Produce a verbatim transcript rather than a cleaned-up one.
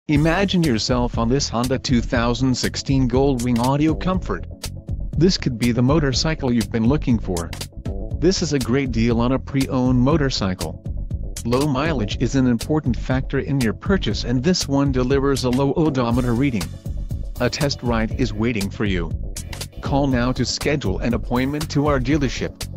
Imagine yourself on this Honda two thousand sixteen Goldwing Audio Comfort. This could be the motorcycle you've been looking for. This is a great deal on a pre-owned motorcycle. Low mileage is an important factor in your purchase, and this one delivers a low odometer reading. A test ride is waiting for you. Call now to schedule an appointment to our dealership.